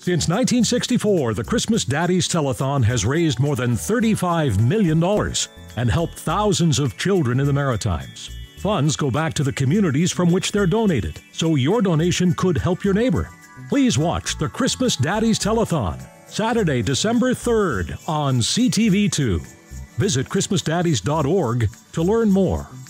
Since 1964, the Christmas Daddies Telethon has raised more than $35 million and helped thousands of children in the Maritimes. Funds go back to the communities from which they're donated, so your donation could help your neighbor. Please watch the Christmas Daddies Telethon, Saturday, December 3rd on CTV2. Visit ChristmasDaddies.org to learn more.